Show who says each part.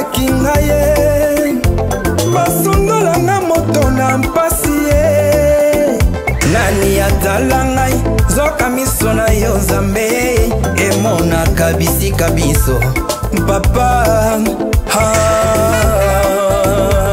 Speaker 1: basalaki ngai basundolanga moto na mpasi ye. Nani atala ngai zoka miso na yo Nzambe emonaka bisika biso papa.